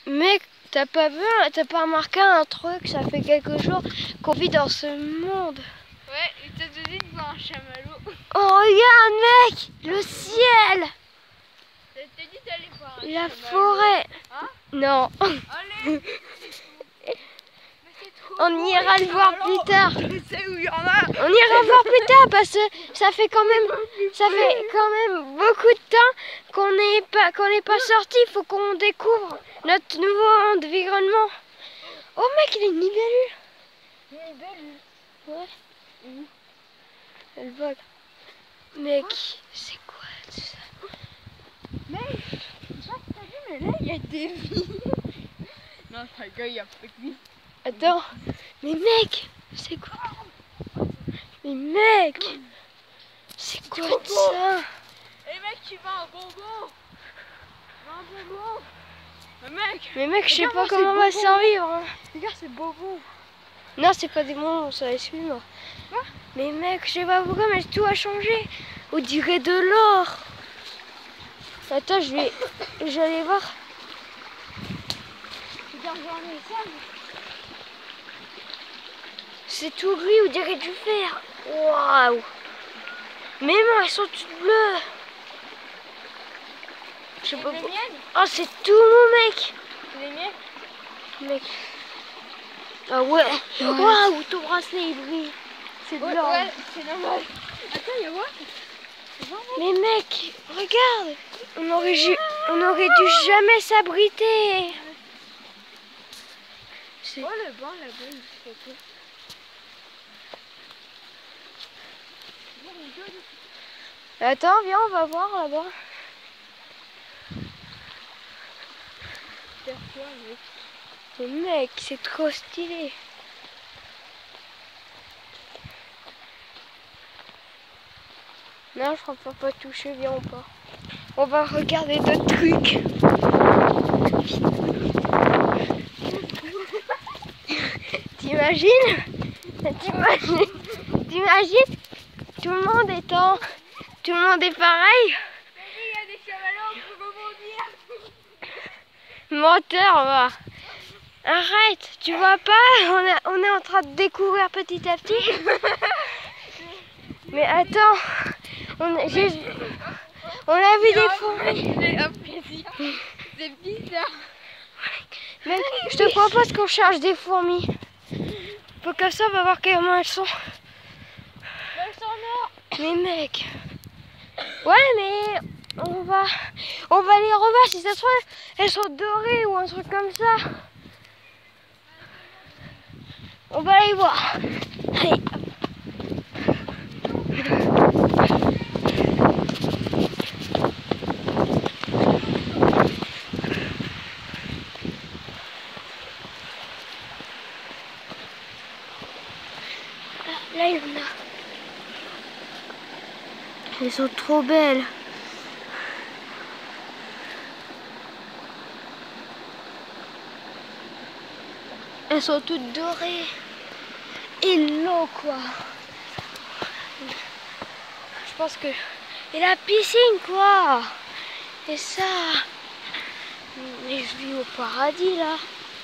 Mec, t'as pas remarqué un truc, ça fait quelques jours qu'on vit dans ce monde. Ouais, il t'a donné de voir un chamallow. Oh regarde mec, le ciel, Ça t'a dit d'aller voir un la chamallow. forêt. Hein? Non, Allez. Mais c'est trop on beau, ira les le voir chamallows. plus tard. Je sais où il y en a. On ira voir plus tard parce que ça fait quand même beaucoup de temps qu'on n'est pas sorti. Il faut qu'on découvre notre nouveau environnement. Oh mec, il est une libellule. Il est belle. Ouais. Où? Elle vole. Mec, c'est quoi ça? Mais, je sais pas si t'as vu, mais là, il y a des vies. Non, ta gueule, il n'y a pas de vie. Attends, mais mec, c'est quoi? Mais mec, c'est quoi ça? Eh mec, tu vas un bonbon. Un bonbon. Mais mec, je sais Regarde, pas moi, comment on c'est va bonbon. survivre. Hein. Regarde, c'est bonbon. Non, c'est pas des bons, ça excuse-moi. Quoi? Mais mec, je sais pas pourquoi, mais tout a changé. On dirait de l'or. Attends, je vais aller voir. Regarde, j'en ai ça. C'est tout gris, on dirait du fer. Waouh. Mais non, elles sont toutes bleues. Je sais pas Les pourquoi. miennes? Oh, c'est tout mou, mec. Les miennes? Mec. Ah ouais. Waouh, ton bracelet il brille. C'est de l'or. Ouais, c'est normal. Attends, il y a quoi? Mais mec, regarde. On aurait dû jamais s'abriter. C'est... Oh, le banc là-bas, il fait quoi? Attends, viens, on va voir là-bas. Faire quoi, mec? Mais mec, c'est trop stylé. Non, je préfère pas toucher, viens, on part. On va regarder d'autres trucs. T'imagines? T'imagines? Tout le monde est pareil. Il y a des chamallows pour rebondir. Menteur, va. Arrête, tu vois pas? On est en train de découvrir petit à petit. Mais attends, on a vu des fourmis. C'est un plaisir. C'est bizarre. Mec, je te propose qu'on cherche des fourmis. Comme ça, on va voir comment elles sont. Elles sont mortes. Mais mec, ouais, mais on va les revoir. Si ça se trouve, elles sont dorées ou un truc comme ça. On va aller voir. Allez. Là, il y en a. Elles sont trop belles. Elles sont toutes dorées. Et l'eau, quoi. Je pense que... Et la piscine, quoi. Et ça... Mais je vis au paradis, là.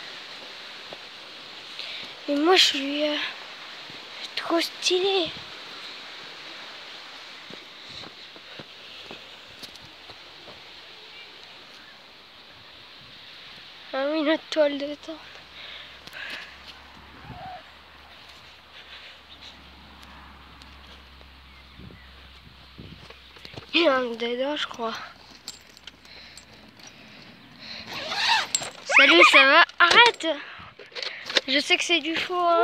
Et moi, je suis trop stylée. Ah oui, notre toile de tente. Il y a un dedans, je crois. Salut, ça va? Arrête! Je sais que c'est du faux, hein.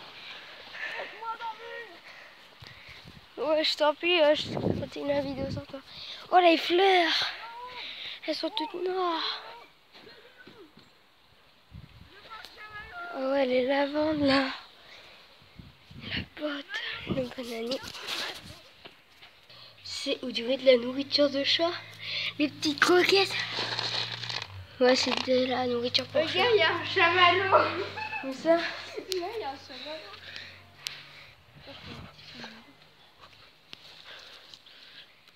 Ouais, je t'en prie, je continue la vidéo sans toi. Oh, les fleurs! Elles sont toutes noires. Oh ouais, les lavandes, là. La pote, le bananier. C'est, on dirait de la nourriture de chat. Les petites croquettes. Ouais, c'est de la nourriture pour chat. Regarde, il y a un chamallow. Comme ça. Là, il y a un chamallow.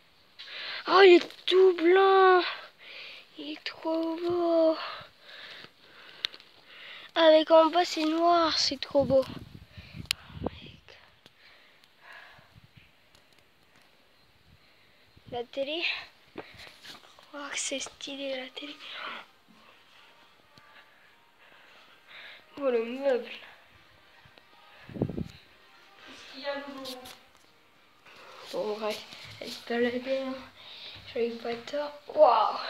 Oh, il est tout blanc. Il est trop beau. Avec en bas c'est noir, c'est trop beau. La télé. Oh, que c'est stylé la télé. Oh le meuble. Qu'est-ce qu'il y a Loulou? Bon bref, elle se baladait hein. J'avais pas tort. Waouh.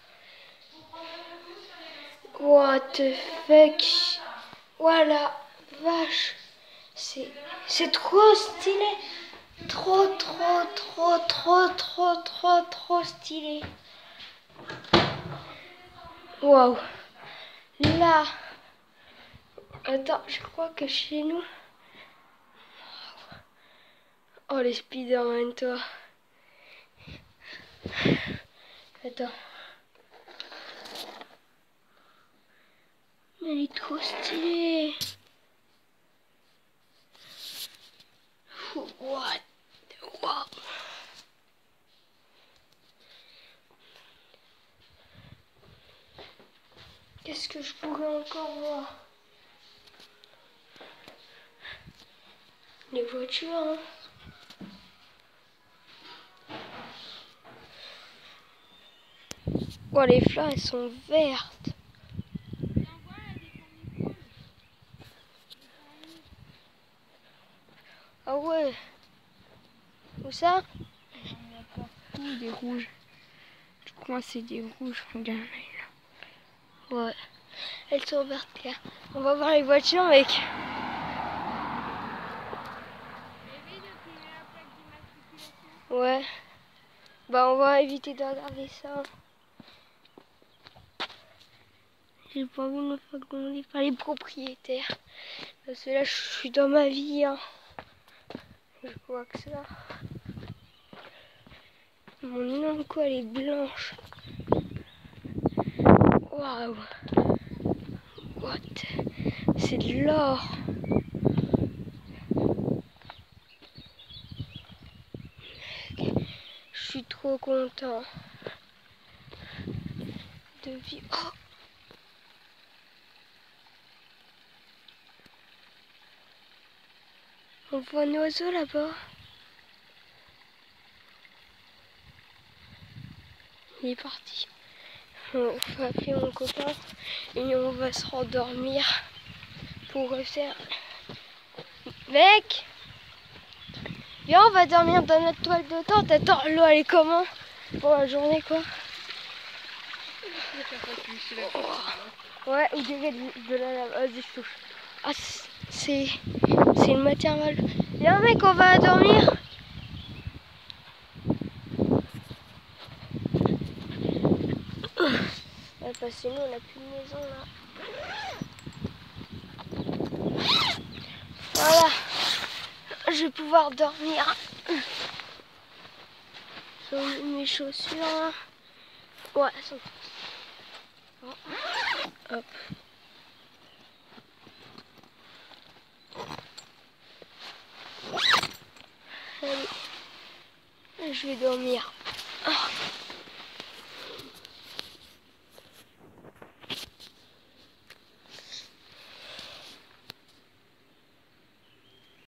What the fuck. Voilà, vache. C'est trop stylé. Trop stylé. Waouh. Là. Attends, je crois que chez nous. Oh les Spider-Man toi. Attends. Mais elle est trop stylée. What? Wow. Qu'est-ce que je pourrais encore voir? Les voitures, hein. Oh, les fleurs, elles sont vertes. Ah ouais. Où ça? Il y en a partout des rouges. Je crois que c'est des rouges. Regarde là. Ouais. Elles sont vertes là. On va voir les voitures, mec. Ouais. Bah on va éviter de regarder ça. J'ai pas envie de me faire gronder par les propriétaires. Parce que là je suis dans ma vie. Hein. Je vois que ça. Mon oncle elle est blanche. Waouh. What? C'est de l'or. Je suis trop content de vivre. Oh. On voit un oiseau là-bas. Il est parti. On va appeler mon copain et on va se rendormir pour refaire. Mec, viens, on va dormir dans notre toile de tente. Attends, l'eau elle est comment pour la journée quoi? Ouais, on dirait de la lave. Vas-y, je touche. Ah, c'est une matière mal. Viens mec, on va dormir. Ouais, parce que nous on n'a plus de maison là. Voilà. Je vais pouvoir dormir. Je mets mes chaussures là. Ouais, elles sont... Hop. Allez. Je vais dormir.